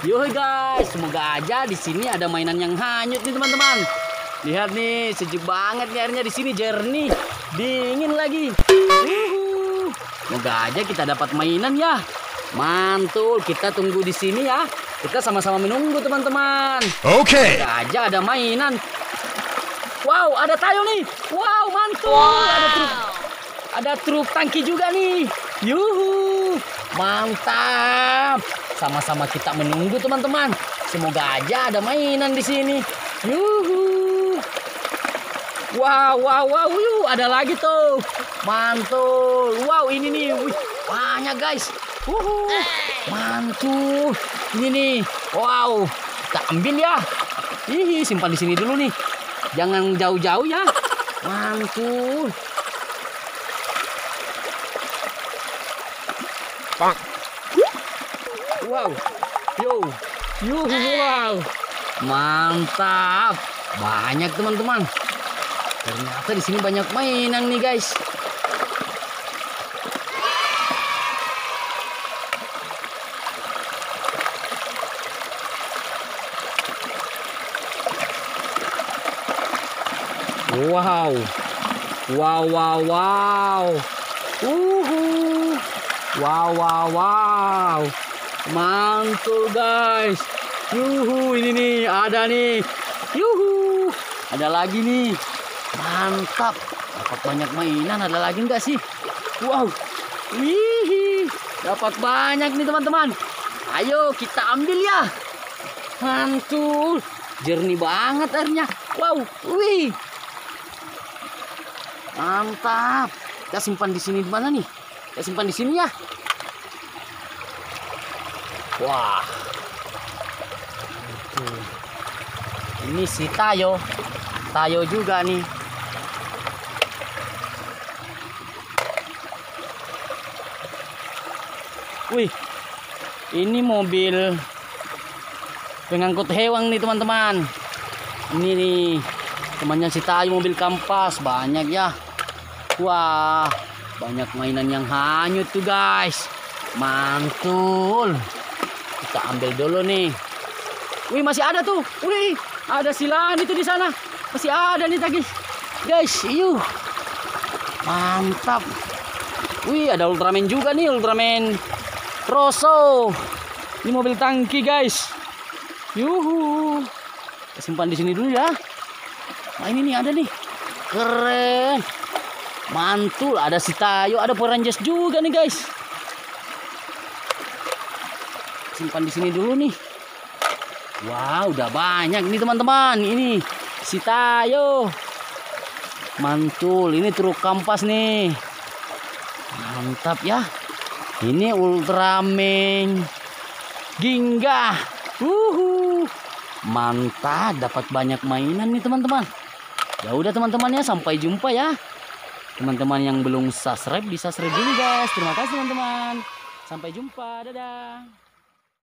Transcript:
Yo guys, semoga aja di sini ada mainan yang hanyut nih teman-teman. Lihat nih, sejuk banget nih airnya di sini, jernih, dingin lagi. Semoga aja kita dapat mainan ya. Mantul, kita tunggu di sini ya. Kita sama-sama menunggu teman-teman. Oke. Semoga aja ada mainan. Wow, ada tayo nih. Wow, mantul. Ada truk tangki juga nih. Yuhu, mantap. Sama-sama kita menunggu teman-teman. Semoga aja ada mainan di sini. Yuhu. Wow, yuh, ada lagi tuh. Mantul. Wow, ini nih. Wih, banyak guys. Mantul. Ini nih. Wow, kita ambil ya. Ih, simpan di sini dulu nih. Jangan jauh-jauh ya. Mantul. Bang. Wow. Wow. Mantap. Banyak teman-teman. Ternyata di sini banyak mainan nih, guys. Wow. Wow. Mantul guys. Yuhu, ini nih ada nih. Yuhu. Ada lagi nih. Mantap. Dapat banyak mainan, ada lagi enggak sih? Wow. Wih. Dapat banyak nih teman-teman. Ayo kita ambil ya. Mantul. Jernih banget airnya. Wow. Wih. Mantap. Kita simpan di sini di mana nih? Kita simpan di sini ya. Wah. Ini si Tayo. Tayo juga nih. Wih. Ini mobil pengangkut hewan nih teman-teman. Ini nih temannya si Tayo, mobil kampas. Banyak ya. Wah, banyak mainan yang hanyut tuh guys. Mantul. Kita ambil dulu nih. Wih, masih ada tuh. Wih, ada silaan itu di sana. Masih ada nih tadi. Guys, yuk. Mantap. Wih, ada Ultraman juga nih, Ultraman Rosso. Ini mobil tangki guys. Yuhu. Kita simpan di sini dulu ya. Nah, ini nih ada nih. Keren. Mantul, ada si Tayo, ada Power Rangers juga nih guys. Simpan di sini dulu nih. Wow, udah banyak nih teman-teman. Ini si Tayo. Mantul, ini truk kampas nih. Mantap ya. Ini Ultraman Ginga. Mantap, dapat banyak mainan nih teman-teman. Ya udah teman-teman ya, sampai jumpa ya. Teman-teman yang belum subscribe bisa subscribe dulu guys. Terima kasih teman-teman. Sampai jumpa. Dadah.